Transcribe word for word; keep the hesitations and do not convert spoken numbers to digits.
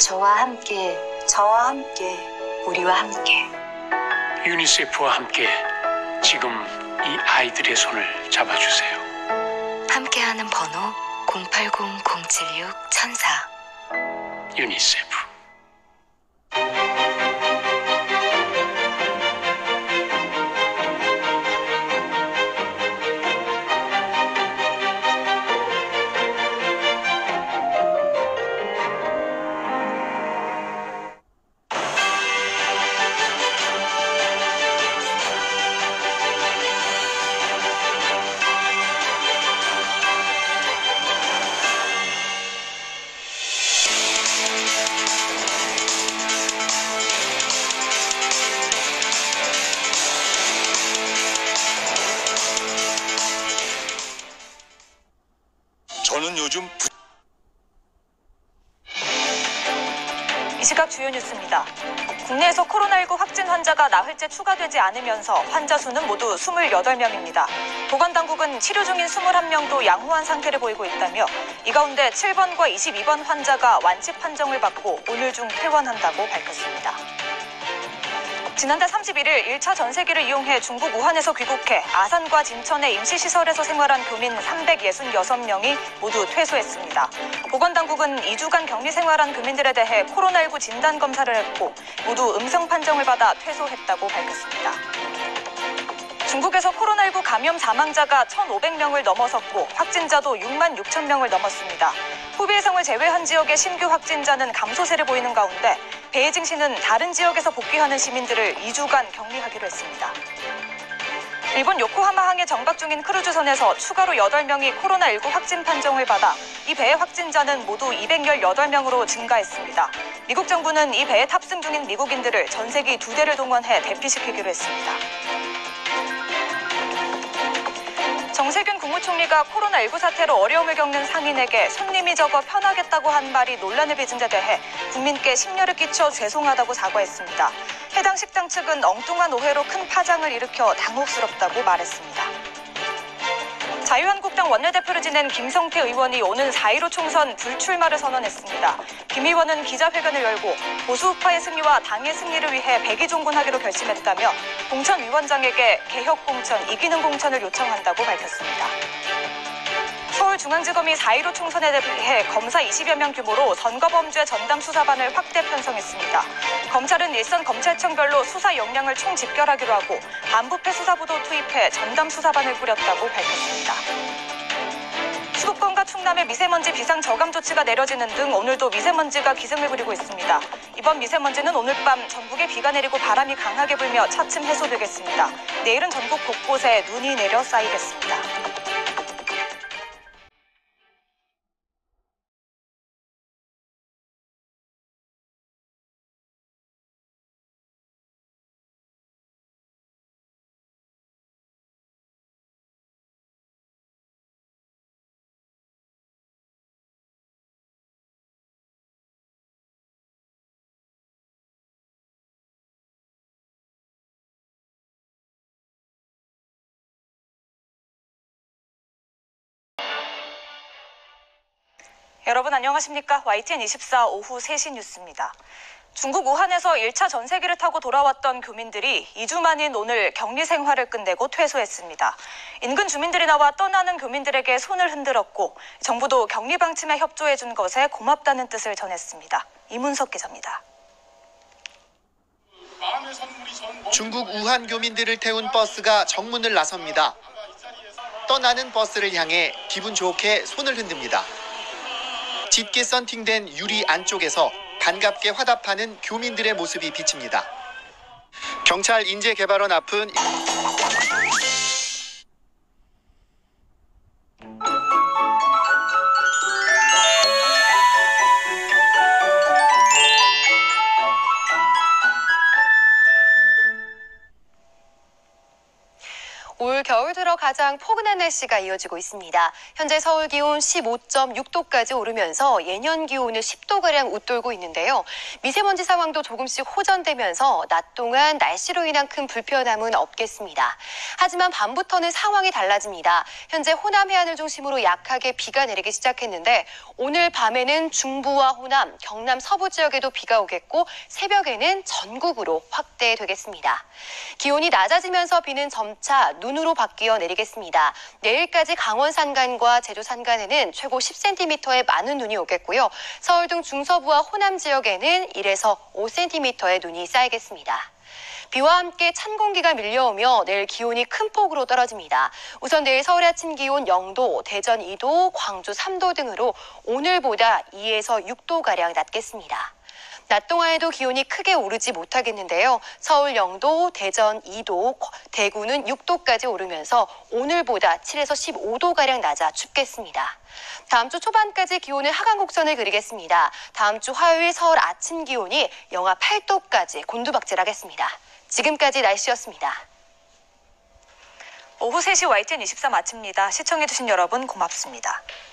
저와 함께, 저와 함께, 우리와 함께. 유니세프와 함께 지금 이 아이들의 손을 잡아주세요. 함께하는 번호 공팔공 공칠육 천사. 유니세프. 저는 요즘 부... 이 시각 주요 뉴스입니다. 국내에서 코로나십구 확진 환자가 나흘째 추가되지 않으면서 환자 수는 모두 이십팔 명입니다. 보건당국은 치료 중인 이십일 명도 양호한 상태를 보이고 있다며 이 가운데 칠 번과 이십이 번 환자가 완치 판정을 받고 오늘 중 퇴원한다고 밝혔습니다. 지난달 삼십일 일 일 차 전세기를 이용해 중국 우한에서 귀국해 아산과 진천의 임시시설에서 생활한 교민 삼백육십육 명이 모두 퇴소했습니다. 보건당국은 이 주간 격리 생활한 교민들에 대해 코로나십구 진단검사를 했고 모두 음성 판정을 받아 퇴소했다고 밝혔습니다. 중국에서 코로나십구 감염 사망자가 천오백 명을 넘어섰고 확진자도 육만 육천 명을 넘었습니다. 후베이성을 제외한 지역의 신규 확진자는 감소세를 보이는 가운데 베이징시는 다른 지역에서 복귀하는 시민들을 이 주간 격리하기로 했습니다. 일본 요코하마항에 정박 중인 크루즈선에서 추가로 여덟 명이 코로나십구 확진 판정을 받아 이 배의 확진자는 모두 이백십팔 명으로 증가했습니다. 미국 정부는 이 배에 탑승 중인 미국인들을 전세기 두 대를 동원해 대피시키기로 했습니다. 정세균 국무총리가 코로나십구 사태로 어려움을 겪는 상인에게 손님이 적어 편하겠다고 한 말이 논란을 빚은 데 대해 국민께 심려를 끼쳐 죄송하다고 사과했습니다. 해당 식당 측은 엉뚱한 오해로 큰 파장을 일으켜 당혹스럽다고 말했습니다. 자유한국당 원내대표를 지낸 김성태 의원이 오는 사 일오 총선 불출마를 선언했습니다. 김 의원은 기자회견을 열고 보수우파의 승리와 당의 승리를 위해 백의종군하기로 결심했다며 공천위원장에게 개혁공천, 이기는 공천을 요청한다고 밝혔습니다. 서울중앙지검이 사 일오 총선에 대해 검사 이십여 명 규모로 선거범죄 전담 수사반을 확대 편성했습니다. 검찰은 일선 검찰청별로 수사 역량을 총집결하기로 하고 반부패 수사부도 투입해 전담 수사반을 꾸렸다고 밝혔습니다. 수도권과 충남에 미세먼지 비상 저감 조치가 내려지는 등 오늘도 미세먼지가 기승을 부리고 있습니다. 이번 미세먼지는 오늘 밤 전국에 비가 내리고 바람이 강하게 불며 차츰 해소되겠습니다. 내일은 전국 곳곳에 눈이 내려 쌓이겠습니다. 여러분 안녕하십니까? 와이티엔 이십사 오후 세 시 뉴스입니다. 중국 우한에서 일 차 전세기를 타고 돌아왔던 교민들이 이 주 만인 오늘 격리 생활을 끝내고 퇴소했습니다. 인근 주민들이 나와 떠나는 교민들에게 손을 흔들었고 정부도 격리 방침에 협조해 준 것에 고맙다는 뜻을 전했습니다. 이문석 기자입니다. 중국 우한 교민들을 태운 버스가 정문을 나섭니다. 떠나는 버스를 향해 기분 좋게 손을 흔듭니다. 짙게 썬팅된 유리 안쪽에서 반갑게 화답하는 교민들의 모습이 비칩니다. 경찰 인재개발원 앞은 올 겨울 들어 가장 포근한 날씨가 이어지고 있습니다. 현재 서울 기온 십오 점 육 도까지 오르면서 예년 기온을 십 도가량 웃돌고 있는데요. 미세먼지 상황도 조금씩 호전되면서 낮 동안 날씨로 인한 큰 불편함은 없겠습니다. 하지만 밤부터는 상황이 달라집니다. 현재 호남 해안을 중심으로 약하게 비가 내리기 시작했는데 오늘 밤에는 중부와 호남, 경남 서부 지역에도 비가 오겠고 새벽에는 전국으로 확대되겠습니다. 기온이 낮아지면서 비는 점차 눈으로 바뀌어 내리겠습니다. 내일까지 강원 산간과 제주 산간에는 최고 십 센티미터의 많은 눈이 오겠고요. 서울 등 중서부와 호남 지역에는 일에서 오 센티미터의 눈이 쌓이겠습니다. 비와 함께 찬 공기가 밀려오며 내일 기온이 큰 폭으로 떨어집니다. 우선 내일 서울의 아침 기온 영 도, 대전 이 도, 광주 삼 도 등으로 오늘보다 이에서 육 도가량 낮겠습니다. 낮 동안에도 기온이 크게 오르지 못하겠는데요. 서울 영 도, 대전 이 도, 대구는 육 도까지 오르면서 오늘보다 칠에서 십오 도가량 낮아 춥겠습니다. 다음 주 초반까지 기온은 하강 곡선을 그리겠습니다. 다음 주 화요일 서울 아침 기온이 영하 팔 도까지 곤두박질하겠습니다. 지금까지 날씨였습니다. 오후 세 시 와이티엔 이십사 마칩니다. 시청해주신 여러분 고맙습니다.